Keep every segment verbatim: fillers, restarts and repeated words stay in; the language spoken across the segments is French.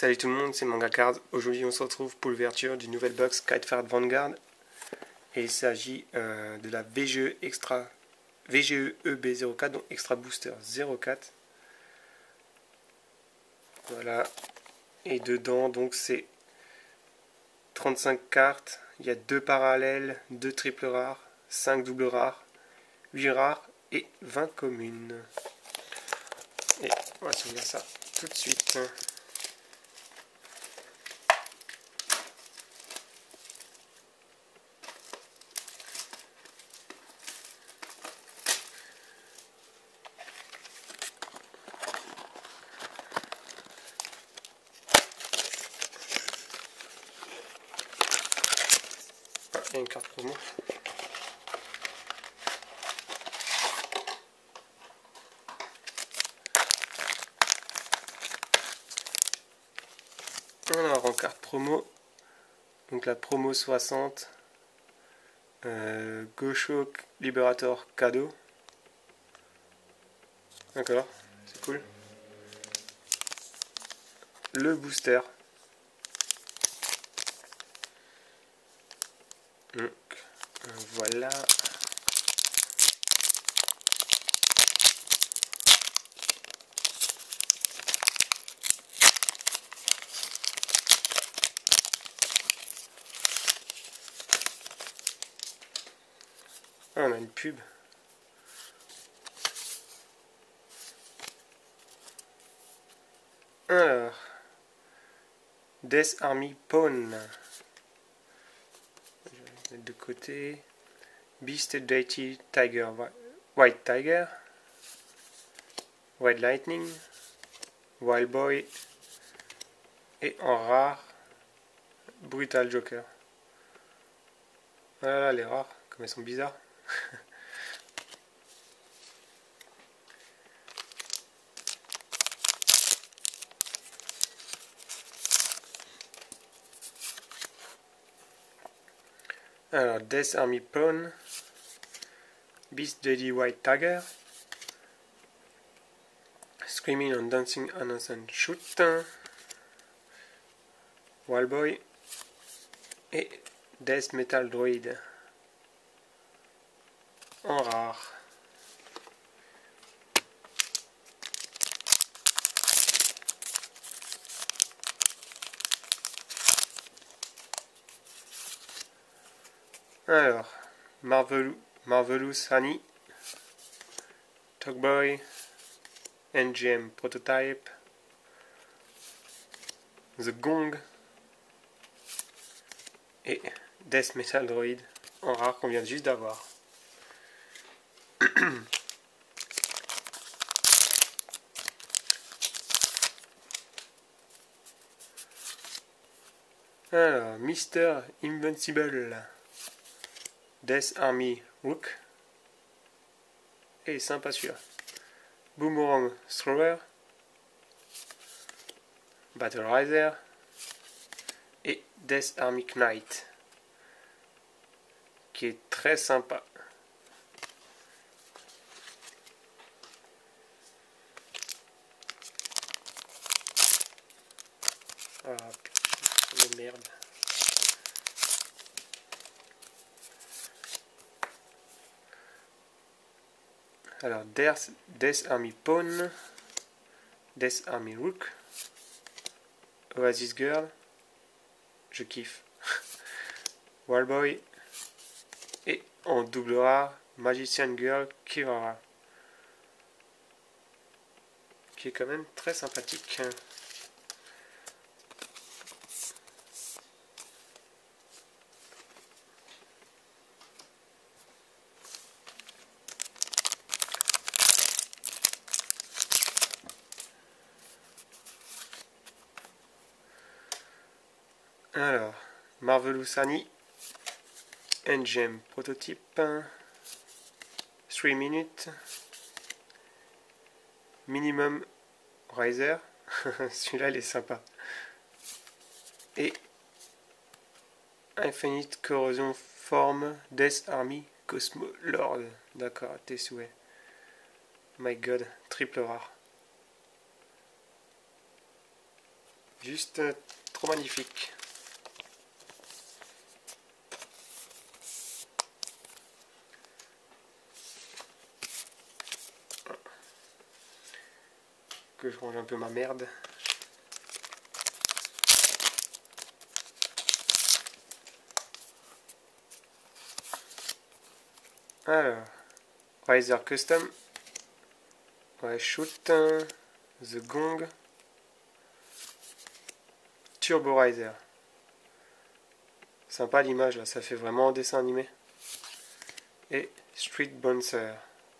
Salut tout le monde, c'est Mangacard. Aujourd'hui on se retrouve pour l'ouverture du nouvel box Kitefart Vanguard. Et il s'agit euh, de la V G E Extra V G E E B zéro quatre, donc Extra Booster zéro quatre. Voilà. Et dedans donc c'est trente-cinq cartes, il y a deux parallèles, deux triples rares, cinq doubles rares, huit rares et vingt communes. Et on va s'ouvrir ça tout de suite. Il y a une carte promo. Alors en carte promo, donc la promo soixante, euh, Gosho Liberator cadeau. D'accord, c'est cool. Le booster. Donc euh, voilà. Ah, on a une pub. Alors, Death Army Pawn. Je vais mettre de côté. Beast Deity Tiger, White Tiger, White Lightning, Wild Boy et en rare, Brutal Joker. Voilà les rares, comme elles sont bizarres. Alors, Death Army Pawn, Beast Deity White Tiger, Screaming and Dancing Innocent Shoot, Wild Boy et Death Metal Droid en rare. Alors, Marvel, Marvelous Honey, Talkboy, N G M Prototype, The Gong et Death Metal Droid en rare qu'on vient juste d'avoir. Alors, Mister Invincible, Death Army Rook, et sympa celui-là. Boomerang Thrower, Battle Riser et Death Army Knight, qui est très sympa. Ah, putain de merde. Alors, Death, Death Army Pawn, Death Army Rook, Oasis Girl, je kiffe, Wild Boy, et en double rare, Magician Girl Kirara, qui est quand même très sympathique. Alors, Marvelous Honey, N G M Prototype, trois minutes, Minimum Riser, celui-là il est sympa, et Infinite Corrosion Form Death Army Cosmo Lord, d'accord, tes souhaits. My god, triple rare. Juste euh, trop magnifique. Que je range un peu ma merde. Alors, Riser Custom. Ouais, Shoot. euh, The Gong. Turbo Riser. Sympa l'image là, ça fait vraiment un dessin animé. Et Street Bouncer.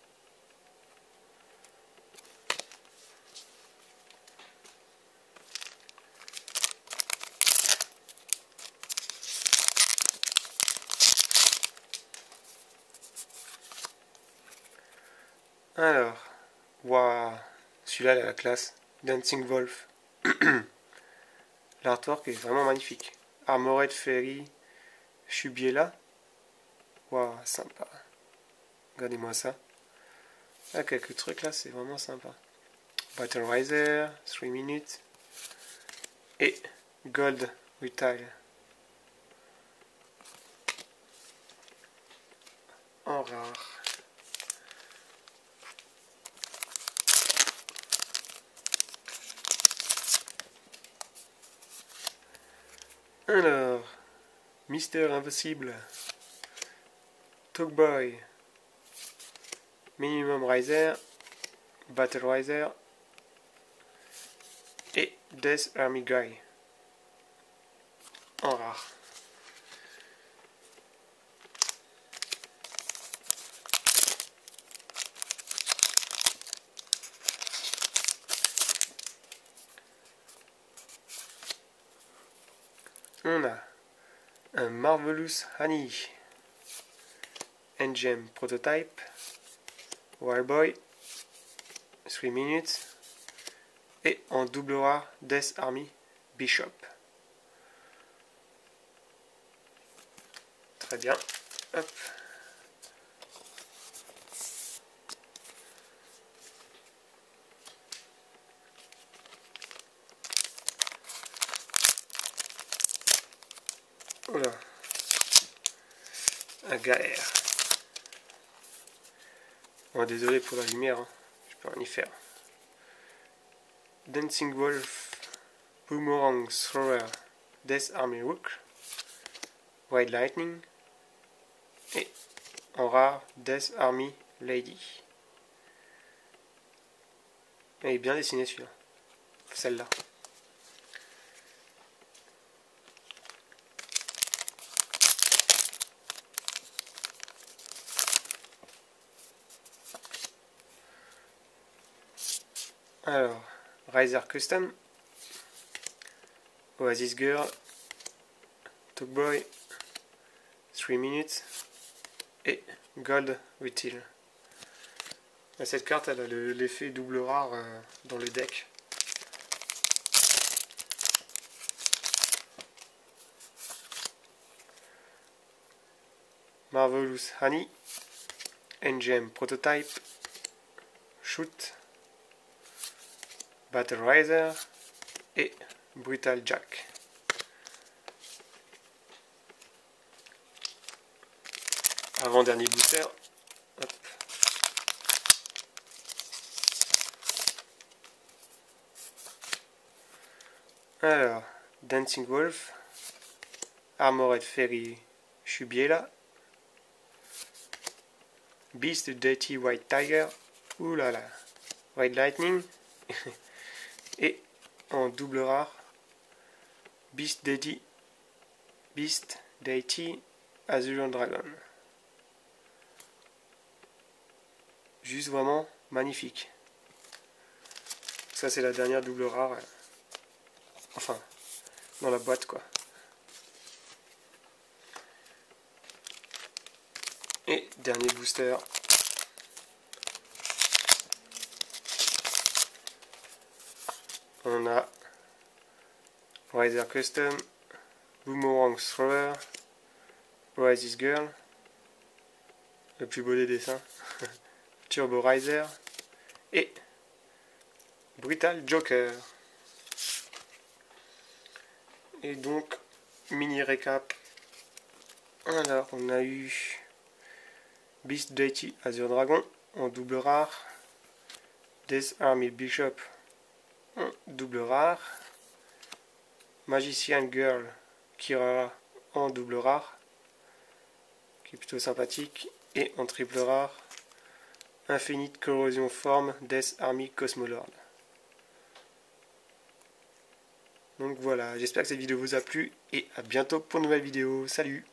Alors, waouh, celui-là, il a la classe. Dancing Wolf. L'artwork est vraiment magnifique. Armored Fairy, Shubiela. Waouh, sympa. Regardez-moi ça. Ah, quelques trucs là, c'est vraiment sympa. Battle Riser, trois minutes. Et Gold Retail. En rare. Alors, Mister Impossible, Talkboy, Minimum Riser, Battle Riser et Death Army Guy en rare. On a un Marvelous Honey, Engem Prototype, Wildboy, trois minutes, et en double rare Death Army Bishop. Très bien. Hop. Oula. Un galère. Bon, désolé pour la lumière, hein. Je peux rien y faire. Dancing Wolf, Boomerang Thrower, Death Army Rook, White Lightning, et en rare Death Army Lady. Il est bien dessiné celui-là. Celle-là. Alors, Riser Custom, Oasis Girl, Talkboy, trois minutes et Gold Retail. Cette carte elle a l'effet double rare euh, dans le deck. Marvelous Honey, Engem Prototype, Shoot, Battle Riser et Brutal Jack. Avant-dernier booster. Hop. Alors, Dancing Wolf, Armored Fairy Shubiela, Beast Dirty White Tiger, oulala, White Lightning, et en double rare, Beast Deity, Beast Deity Azure Dragon. Juste vraiment magnifique. Ça c'est la dernière double rare. Enfin, dans la boîte quoi. Et dernier booster. On a Riser Custom, Boomerang Thrower, Oasis Girl, le plus beau des dessins, Turbo Riser et Brutal Joker. Et donc, mini récap. Alors, on a eu Beast Deity Azure Dragon en double rare. Death Army Bishop en double rare. Magician Girl Kira en double rare, qui est plutôt sympathique. Et en triple rare, Infinite Corrosion Form Death Army Cosmolord. Donc voilà, j'espère que cette vidéo vous a plu et à bientôt pour une nouvelle vidéo. Salut!